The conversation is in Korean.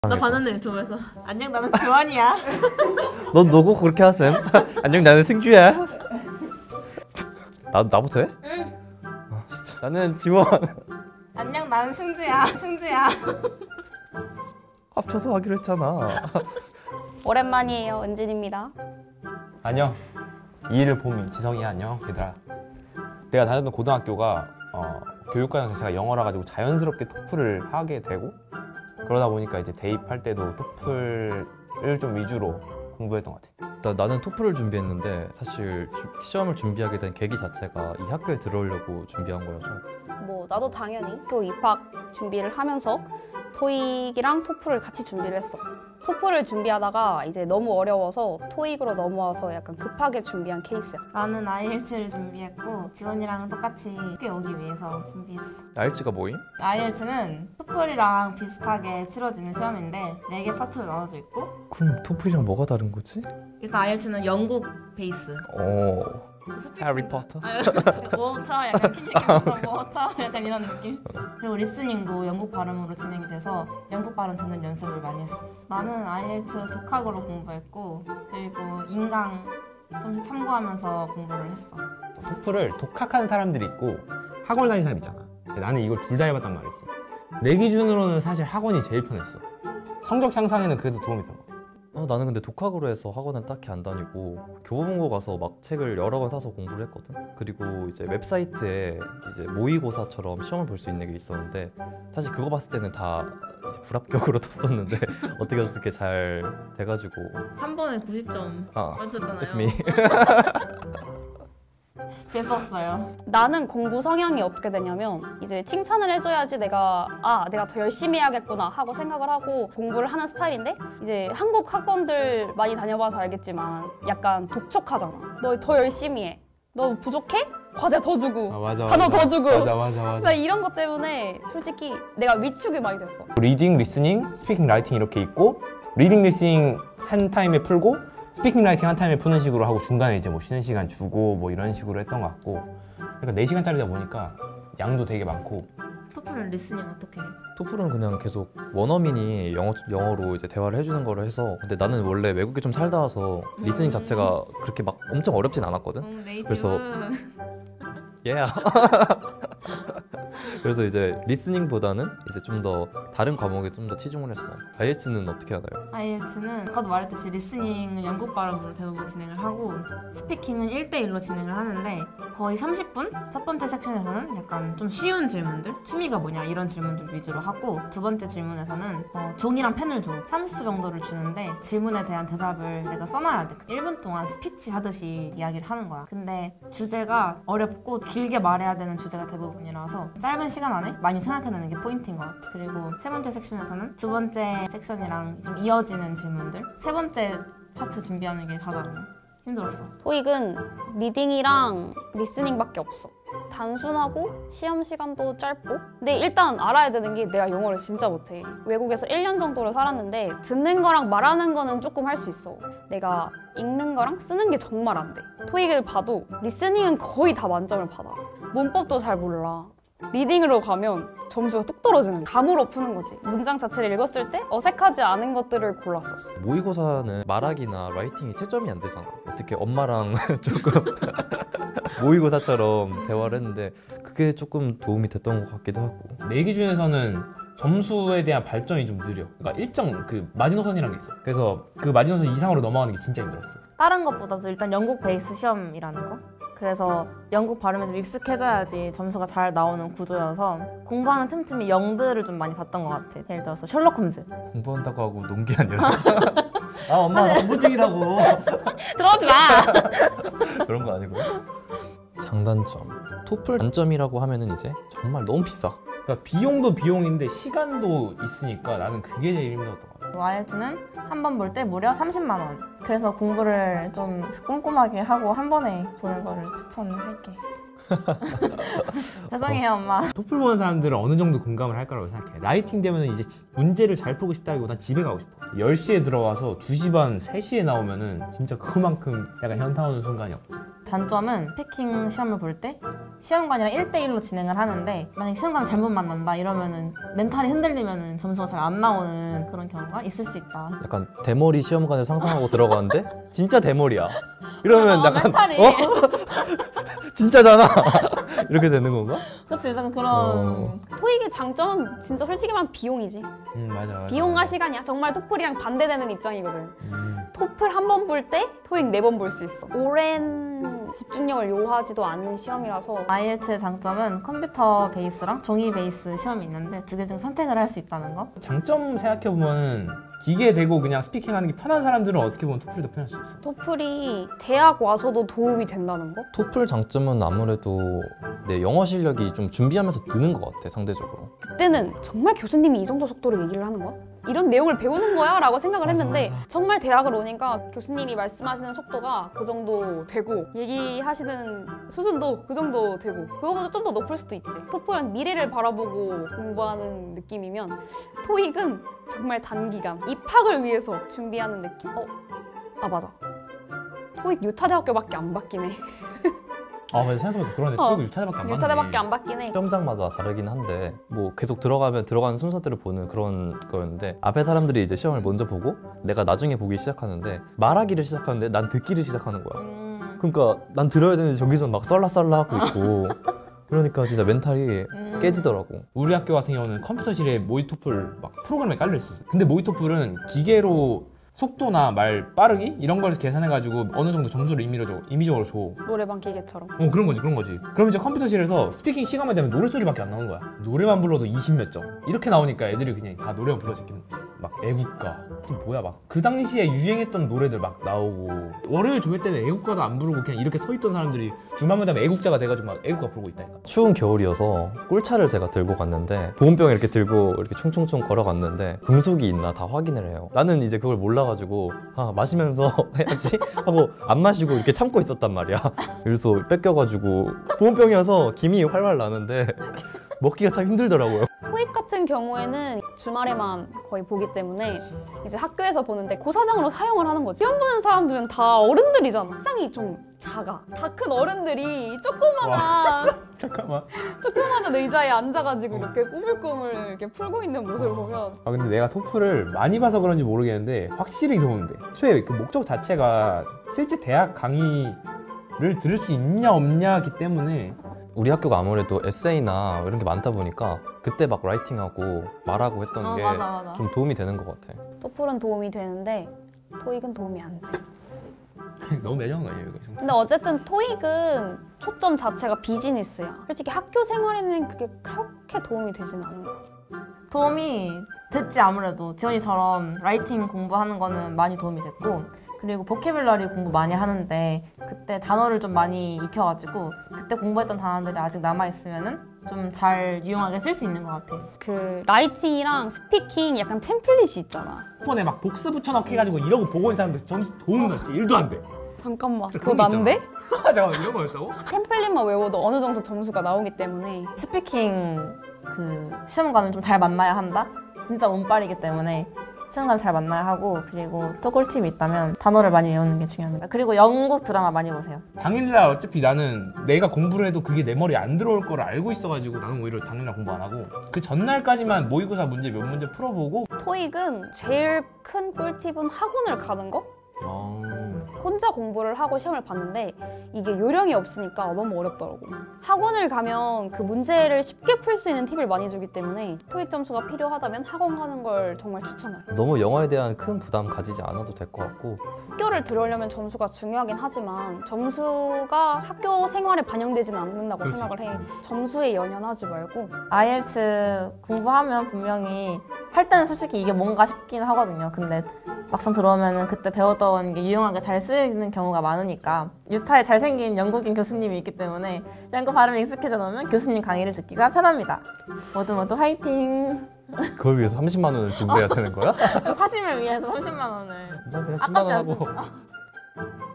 나 봤는데 유튜브에서. 안녕 나는 지원이야. 넌 너고 그렇게 하셈? 안녕 나는 승주야. 나부터 해? 응. 아, 진짜. 나는 지원. 안녕 나는 승주야. 승주야. 합쳐서 하기로 했잖아. 오랜만이에요. 은진입니다. 안녕. 이일을 봄이 지성이야. 안녕 얘들아. 내가 다녔던 고등학교가 교육과정 자체가 영어라 가지고 자연스럽게 토플을 하게 되고, 그러다 보니까 이제 대입할 때도 토플을 좀 위주로 공부했던 것 같아. 나는 토플을 준비했는데 사실 시험을 준비하게 된 계기 자체가 이 학교에 들어오려고 준비한 거여서. 뭐 나도 당연히 학교 입학 준비를 하면서 토익이랑 토플을 같이 준비를 했어. 토플을 준비하다가 이제 너무 어려워서 토익으로 넘어와서 약간 급하게 준비한 케이스야. 나는 IELTS를 준비했고 지원이랑 똑같이 학교에 오기 위해서 준비했어. IELTS가 뭐임? IELTS는 토플이랑 비슷하게 치러지는 시험인데 4개 파트로 나눠져 있고, 그럼 토플이랑 뭐가 다른 거지? 일단 IELTS는 영국 베이스. 오. 해리포터? 워터 약간 킨리키면서 워터 약간 이런 느낌. 그리고 리스닝도 영국 발음으로 진행이 돼서 영국 발음 듣는 연습을 많이 했어. 나는 IELTS 독학으로 공부했고, 그리고 인강 좀씩 참고하면서 공부를 했어. 토플을 독학한 사람들이 있고 학원 다닌 사람이 있잖아. 나는 이걸 둘 다 해봤단 말이지. 내 기준으로는 사실 학원이 제일 편했어. 성적 향상에는 그래도 도움이 된 거. 나는 근데 독학으로 해서 학원은 딱히 안 다니고 교보문고 가서 막 책을 여러 권 사서 공부를 했거든. 그리고 이제 웹사이트에 이제 모의고사처럼 시험을 볼 수 있는 게 있었는데, 사실 그거 봤을 때는 다 이제 불합격으로 쳤었는데 어떻게 어떻게 잘 돼가지고 한 번에 90점 맞췄잖아요. It's me. 재수없어요. 나는 공부 성향이 어떻게 되냐면 이제 칭찬을 해줘야지 내가 더 열심히 해야겠구나 하고 생각을 하고 공부를 하는 스타일인데, 이제 한국 학원들 많이 다녀봐서 알겠지만 약간 독촉하잖아. 너 더 열심히 해. 너 부족해? 과제 더 주고 맞아, 단어 더 주고 맞아. 나 이런 것 때문에 솔직히 내가 위축이 많이 됐어. 리딩, 리스닝, 스피킹, 라이팅 이렇게 있고, 리딩, 리스닝 한 타임에 풀고 스피킹, 라이팅 한 타임에 푸는 식으로 하고 중간에 이제 뭐 쉬는 시간 주고 뭐 이런 식으로 했던 것 같고, 그러니까 4시간짜리다 보니까 양도 되게 많고. 토플은 리스닝 어떻게 해? 토플은 그냥 계속 원어민이 영어로 이제 대화를 해주는 거를 해서, 근데 나는 원래 외국에 좀 살다 와서 리스닝 자체가 그렇게 막 엄청 어렵진 않았거든. 네이티브. 그래서 그래서 이제 리스닝보다는 이제 좀 더 다른 과목에 좀 더 치중을 했어. IELTS는 어떻게 하나요? IELTS는 아까도 말했듯이 리스닝은 영국 발음으로 대부분 진행을 하고, 스피킹은 1대1로 진행을 하는데 거의 30분? 첫 번째 섹션에서는 약간 좀 쉬운 질문들, 취미가 뭐냐 이런 질문들 위주로 하고, 두 번째 질문에서는 종이랑 펜을 줘. 30초 정도를 주는데 질문에 대한 대답을 내가 써놔야 돼. 1분 동안 스피치 하듯이 이야기를 하는 거야. 근데 주제가 어렵고 길게 말해야 되는 주제가 대부분이라서 짧은 시간 안에 많이 생각해내는 게 포인트인 것 같아. 그리고 세 번째 섹션에서는 두 번째 섹션이랑 좀 이어지는 질문들, 세 번째 파트 준비하는 게 가장 힘들었어. 토익은 리딩이랑 리스닝밖에 없어. 단순하고 시험 시간도 짧고. 근데 일단 알아야 되는 게 내가 영어를 진짜 못해. 외국에서 1년 정도를 살았는데 듣는 거랑 말하는 거는 조금 할 수 있어. 내가 읽는 거랑 쓰는 게 정말 안 돼. 토익을 봐도 리스닝은 거의 다 만점을 받아. 문법도 잘 몰라. 리딩으로 가면 점수가 뚝 떨어지는, 감으로 푸는 거지. 문장 자체를 읽었을 때 어색하지 않은 것들을 골랐었어. 모의고사는 말하기나 라이팅이 채점이 안 되잖아. 어떻게 엄마랑 조금 모의고사처럼 대화를 했는데 그게 조금 도움이 됐던 것 같기도 하고. 내 기준에서는 점수에 대한 발전이 좀 느려. 그러니까 일정 그 마지노선이라는 게 있어. 그래서 그 마지노선 이상으로 넘어가는 게 진짜 힘들었어. 다른 것보다도 일단 영국 베이스 시험이라는 거. 그래서 영국 발음에 좀 익숙해져야지 점수가 잘 나오는 구조여서 공부하는 틈틈이 영들을 좀 많이 봤던 것 같아. 예를 들어서 셜록 홈즈. 공부한다고 하고 논 게 아니라 엄마 나 공부 중이라고. 들어오지 마! 그런 거 아니고. 장단점. 토플 단점이라고 하면은 이제 정말 너무 비싸. 그러니까 비용도 비용인데 시간도 있으니까 나는 그게 제일 힘들었던 것 같아. IELTS는 한 번 볼 때 무려 30만 원. 그래서 공부를 좀 꼼꼼하게 하고 한 번에 보는 거를 추천할게. 죄송해요 엄마. 토플 보는 사람들은 어느 정도 공감을 할 거라고 생각해. 라이팅 되면 이제 문제를 잘 풀고 싶다기보단 집에 가고 싶어. 10시에 들어와서 2시 반, 3시에 나오면은 진짜 그만큼 약간 현타 오는 순간이 없지. 단점은 스피킹 시험을 볼 때 시험관이랑 1대1로 진행을 하는데 만약에 시험관 잘못 만난다 이러면은 멘탈이 흔들리면은 점수가 잘 안 나오는 그런 경우가 있을 수 있다. 약간 대머리 시험관을 상상하고 들어가는데 진짜 대머리야. 이러면 약간 멘탈이 진짜잖아. 이렇게 되는 건가? 그치 약간 그런 토익의 장점은 진짜 솔직히 말하면 비용이지. 맞아. 비용과 시간이야. 정말 토플이랑 반대되는 입장이거든. 토플 한 번 볼 때 토익 4번 볼 수 있어. 오랜 집중력을 요하지도 않는 시험이라서. IELTS의 장점은 컴퓨터 베이스랑 종이 베이스 시험이 있는데 두 개 중 선택을 할 수 있다는 거. 장점 생각해보면 기계에 대고 그냥 스피킹하는 게 편한 사람들은 어떻게 보면 토플이 더 편할 수 있어. 토플이 대학 와서도 도움이 된다는 거? 토플 장점은 아무래도 내 영어 실력이 좀 준비하면서 느는 것 같아, 상대적으로. 그때는 정말 교수님이 이 정도 속도로 얘기를 하는 거야? 이런 내용을 배우는 거야? 라고 생각을 했는데 정말 대학을 오니까 교수님이 말씀하시는 속도가 그 정도 되고 얘기하시는 수준도 그 정도 되고 그거보다 좀 더 높을 수도 있지. 토플은 미래를 바라보고 공부하는 느낌이면 토익은 정말 단기간 입학을 위해서 준비하는 느낌. 맞아. 토익 유타대학교밖에 안 바뀌네. 맞아. 생각해보니까 그러네. 토익 유타대밖에 안 받네. 유타대밖에 안 바뀌네. 시험장마다 다르긴 한데 뭐 계속 들어가면 들어가는 순서대로 보는 그런 거였는데 앞에 사람들이 이제 시험을 먼저 보고 내가 나중에 보기 시작하는데 말하기를 시작하는데 난 듣기를 시작하는 거야. 그러니까 난 들어야 되는데 저기서 막 썰라썰라 하고 있고 그러니까 진짜 멘탈이 깨지더라고. 우리 학교 같은 경우는 컴퓨터실에 모의토플 막 프로그램에 깔려 있었어. 근데 모의토플은 기계로 속도나 말 빠르기 이런 걸 계산해가지고 어느 정도 점수를 임의적으로 줘. 노래방 기계처럼. 그런 거지. 그럼 이제 컴퓨터실에서 스피킹 시간만 되면 노래소리밖에 안 나오는 거야. 노래만 불러도 20몇 점. 이렇게 나오니까 애들이 그냥 다 노래만 불러제끼는 거지. 막 애국가. 또 뭐야 막 그 당시에 유행했던 노래들 막 나오고 월요일 조회 때는 애국가도 안 부르고 그냥 이렇게 서 있던 사람들이 주말만 되면 애국자가 돼가지고 막 애국가 부르고 있다니까. 추운 겨울이어서 꿀차를 제가 들고 갔는데 보온병 이렇게 들고 이렇게 총총총 걸어갔는데 금속이 있나 다 확인을 해요. 나는 이제 그걸 몰라가지고 마시면서 해야지 하고 안 마시고 이렇게 참고 있었단 말이야. 그래서 뺏겨가지고 보온병이어서 김이 활활 나는데 먹기가 참 힘들더라고요. 토익 같은 경우에는 주말에만 거의 보기 때문에 이제 학교에서 보는데 고사장으로 사용을 하는 거지. 시험 보는 사람들은 다 어른들이잖아. 학상이 좀 작아. 다 큰 어른들이 조그마한 의자에 앉아가지고 이렇게 꾸물꾸물 이렇게 풀고 있는 모습을 보면 근데 내가 토플을 많이 봐서 그런지 모르겠는데 확실히 도움돼. 애초에 그 목적 자체가 실제 대학 강의를 들을 수 있냐 없냐기 때문에 우리 학교가 아무래도 에세이나 이런 게 많다 보니까 그때 막 라이팅하고 말하고 했던 게 좀 도움이 되는 것 같아. 토플은 도움이 되는데 토익은 도움이 안 돼. 너무 매정한 거 아니에요 이거? 근데 어쨌든 토익은 초점 자체가 비즈니스야. 솔직히 학교 생활에는 그게 그렇게 도움이 되진 않은 것 같아. 도움이 됐지. 아무래도 지원이처럼 라이팅 공부하는 거는 많이 도움이 됐고 그리고 보캐뷸러리 공부 많이 하는데 그때 단어를 좀 많이 익혀가지고 그때 공부했던 단어들이 아직 남아있으면은 좀 잘 유용하게 쓸 수 있는 것 같아. 그 라이팅이랑 스피킹 약간 템플릿이 있잖아. 폰에 막 복수 붙여넣기 해가지고 이러고 보고 있는 사람들 점수 도움 났지. 1도 안 돼. 잠깐만, 그런 그거 게 난데? 잠깐만 이런 거였다고? 템플릿만 외워도 어느 정도 점수가 나오기 때문에 스피킹 그 시험관은 좀 잘 만나야 한다? 진짜 운빨이기 때문에 시험관 잘 만나야 하고 그리고 또 꿀팁이 있다면 단어를 많이 외우는 게 중요합니다. 그리고 영국 드라마 많이 보세요. 당일날 어차피 나는 내가 공부를 해도 그게 내 머리에 안 들어올 거를 알고 있어가지고 나는 오히려 당일날 공부 안 하고 그 전날까지만 모의고사 문제 몇 문제 풀어보고 토익은 제일 큰 꿀팁은 학원을 가는 거? 혼자 공부를 하고 시험을 봤는데 이게 요령이 없으니까 너무 어렵더라고. 학원을 가면 그 문제를 쉽게 풀 수 있는 팁을 많이 주기 때문에 토익 점수가 필요하다면 학원 가는 걸 정말 추천해요. 너무 영어에 대한 큰 부담 가지지 않아도 될 것 같고 학교를 들어오려면 점수가 중요하긴 하지만 점수가 학교 생활에 반영되지는 않는다고 그렇지. 생각을 해. 점수에 연연하지 말고 IELTS 공부하면 분명히 할 때는 솔직히 이게 뭔가 싶긴 하거든요. 근데 막상 들어오면은 그때 배웠던 게 유용하게 잘 쓰이는 경우가 많으니까 유타에 잘생긴 영국인 교수님이 있기 때문에 영국 발음이 익숙해져 놓으면 교수님 강의를 듣기가 편합니다. 모두 화이팅! 그걸 위해서 30만 원을 준비해야 되는 거야? 사심을 위해서 30만 원을 난 그냥 10만 원 아깝지 하고 않습니다.